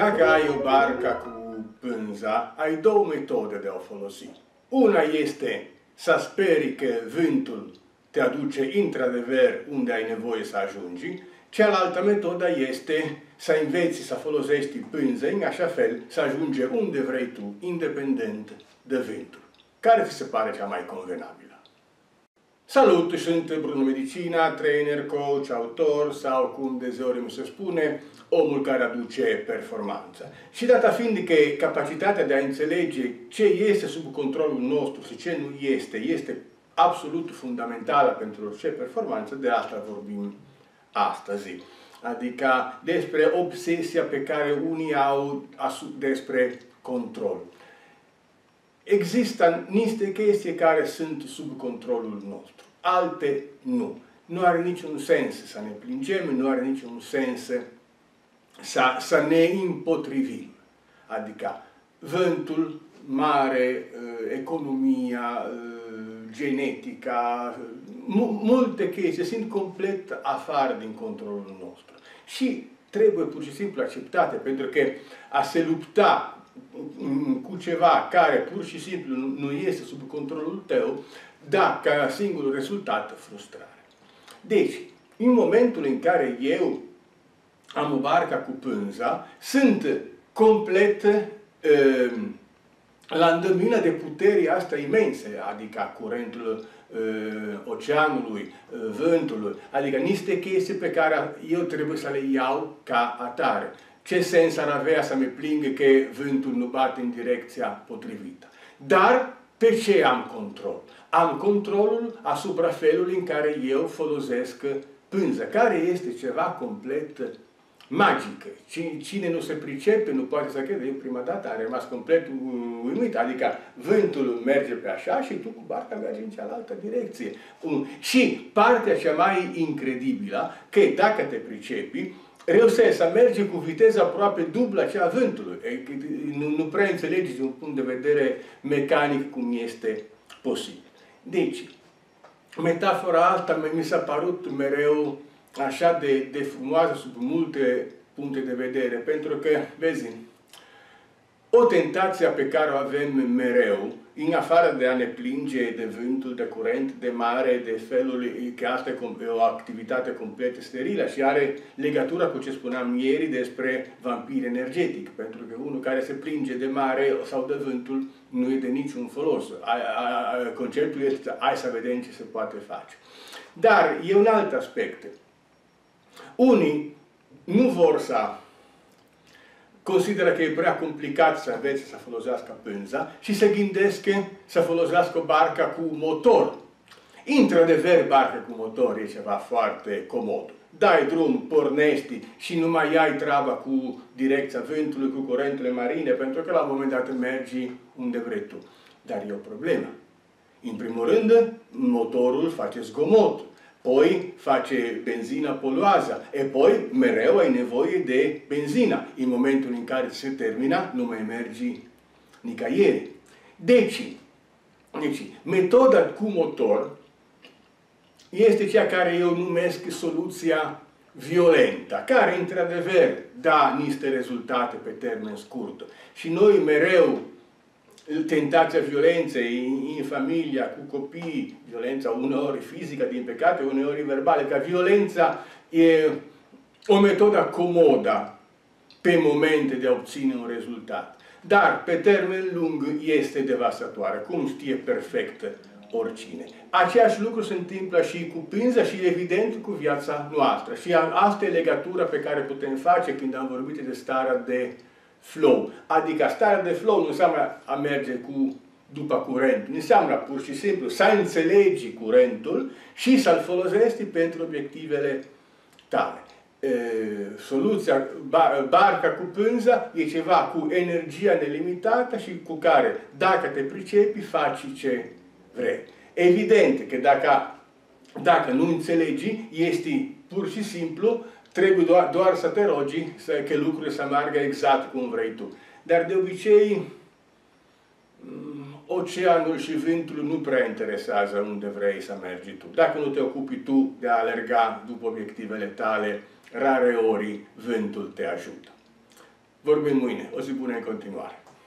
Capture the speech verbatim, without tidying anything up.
Dacă ai o barcă cu pânza, ai două metode de a o folosi. Una este să speri că vântul te aduce într-adevăr unde ai nevoie să ajungi. Cealaltă metodă este să înveți să folosești pânza în așa fel să ajungi unde vrei tu, independent de vântul. Care ți se pare cea mai convenabilă? Salut, sunt Bruno Medicina, trainer, coach, autor sau, cum deseori mi se spune, omul care aduce performanță. Și data fiind că capacitatea de a înțelege ce este sub controlul nostru și ce nu este, este absolut fundamentală pentru orice performanță, de asta vorbim astăzi. Adică despre obsesia pe care unii au despre control. Există niște chestii care sunt sub controlul nostru, alte nu. Nu are niciun sens să ne plângem, nu are niciun sens să, să ne împotrivim. Adică vântul, mare, economia, genetica, multe chestii sunt complet afară din controlul nostru. Și trebuie pur și simplu acceptate, pentru că a se lupta cu ceva care pur și simplu nu este sub controlul tău, da, ca singurul rezultat, frustrare. Deci, în momentul în care eu am o barcă cu pânza, sunt complet uh, la îndemână de puterii astea imense, adică curentul uh, oceanului, uh, vântului, adică niște chestii pe care eu trebuie să le iau ca atare. Ce sens ar avea să mi plingă că vântul nu bate în direcția potrivită? Dar pe ce am control? Am controlul asupra felului în care eu folosesc pânza, care este ceva complet magic. Cine nu se pricepe, nu poate să crede. Eu prima dată am rămas complet uimit. Adică vântul merge pe așa și tu cu barca mergi în cealaltă direcție. Și partea cea mai incredibilă, că dacă te pricepi, reușești să mergi cu viteză aproape dublă cea a vântului. Nu, nu prea înțelegi din un punct de vedere mecanic cum este posibil. Deci, metafora asta mi s-a părut mereu așa de, de frumoasă sub multe puncte de vedere, pentru că, vezi, o tentație pe care o avem mereu, în afară de a ne plânge de vântul, de curent, de mare, de felul că asta e o activitate complet sterilă și are legătură cu ce spuneam ieri despre vampir energetic, pentru că unul care se plânge de mare sau de vântul nu e de niciun folos. Conceptul este, hai să vedem ce se poate face. Dar e un alt aspect. Unii nu vor să consideră că e prea complicat să învețe să folosească pânza și se gândesc să folosească o barcă cu motor. Într-adevăr, barca cu motor e ceva foarte comod. Dai drum, pornești și nu mai ai treaba cu direcția vântului, cu curenturile marine, pentru că la un moment dat mergi unde vrei tu. Dar e o problemă. În primul rând, motorul face zgomot. Poi face benzină poluoasă, e poi mereu ai nevoie de benzină. În momentul în care se termină, nu mai mergi nicăieri. Deci, deci, metoda cu motor este cea care eu numesc soluția violentă, care într-adevăr dă niște rezultate pe termen scurt. Și noi mereu tentația violenței în familia, cu copii, violența uneori fizică, din păcate, uneori verbală, că violența e o metodă comodă pe momente de a obține un rezultat. Dar, pe termen lung, este devastatoare, cum știe perfect oricine. Aceeași lucru se întâmplă și cu pânza și, evident, cu viața noastră. Și asta e legătura pe care putem face când am vorbit de starea de flow. Adică starea de flow nu înseamnă a merge cu, după curent. Înseamnă pur și simplu să înțelegi curentul și să-l folosești pentru obiectivele tale. E, soluția, bar, barca cu pânza e ceva cu energia nelimitată și cu care, dacă te pricepi, faci ce vrei. Evident că dacă, dacă nu înțelegi, este pur și simplu trebuie doar, doar să te rogi să, că lucrurile să meargă exact cum vrei tu. Dar de obicei, oceanul și vântul nu prea interesează unde vrei să mergi tu. Dacă nu te ocupi tu de a alerga după obiectivele tale, rare ori vântul te ajută. Vorbim mâine. O zi bună în continuare.